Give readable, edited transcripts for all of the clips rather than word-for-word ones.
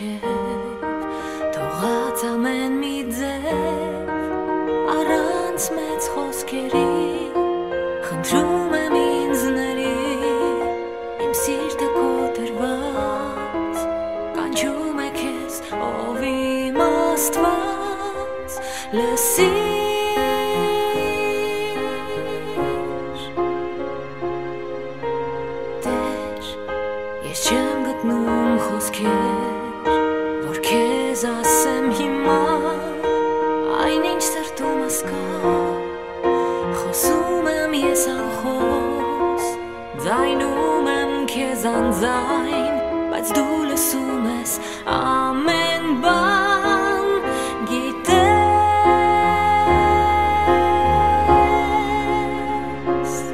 մինչև թողած ամեն մի ձև առանց մեծ խոսքերի խնդրում եմ ինձ ների իմ սիրտը կոտրված կանչում է քեզ ով իմ Աստված լսիր Ես չեմ գտնում խոսքեր, որ քեզ ասեմ հիմա Այն ինչ սրտումս կա Խոսում եմ ես անխոս Ձայնում եմ քեզ անձայն Բայց դու լսում ես ամեն բան Գիտես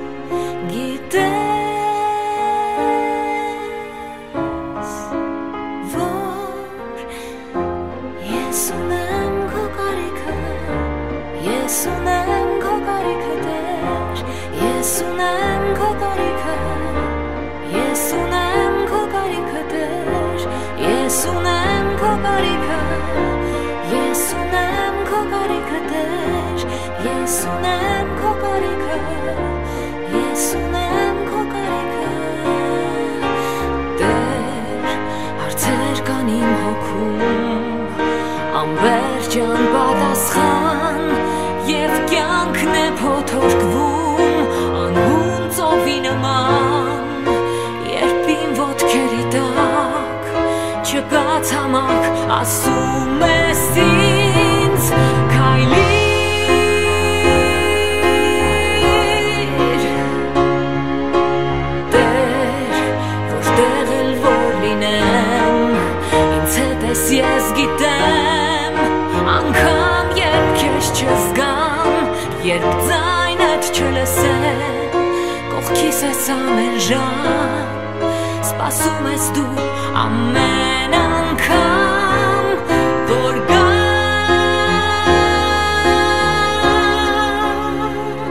Ես ունեմ քո կարիքը Ես ունեմ քո կարիքը Տեր Ես ունեմ քո կարիքը Ես ունեմ քո կարիքը Տեր Ես ունեմ քո կարիքը Ես ունեմ քո կարիքը Տեր Ես ունեմ քո կարիքը Ես ունեմ քո կարիքը Տեր հարցեր կան իմ հոգում Անվերջ անպատասխան և կյանքն է փոթորկվում անհուն ծովի նման երբ իմ ոտքերի տակ չկա ցամաք ասում ես ինձ քայլիր Տեր որտեղ էլ որ լինեմ ինձ հետ ես ես գիտեմ Անգամ երբ քեզ չզգամ, երբ ձայնդ չլսեմ Կողքիս ես ամեն ժամ, սպասում ես դու ամեն անգամ Որ գամ,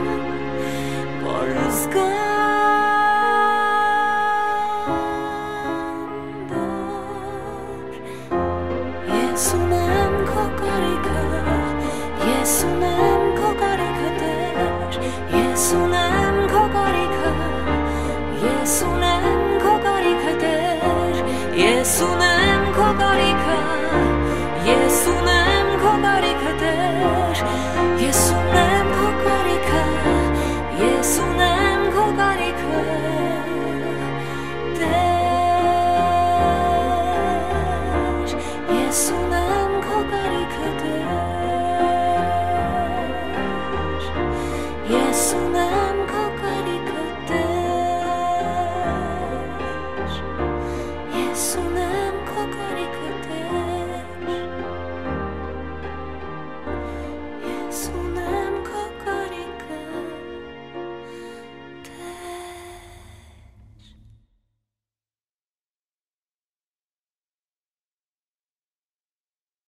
որ զգամ Ես ունեմ քո կարիքը Ես ունեմ քո կարիքը Տեր Ես ունեմ քո կարիքը Ես ունեմ քո կարիքը Տեր Ես ունեմ քո կարիքը Ես ունեմ քո կարիքը Տեր Ես ունեմ քո կարիքը Ես ունեմ քո կարիքը Տեր Ես ունեմ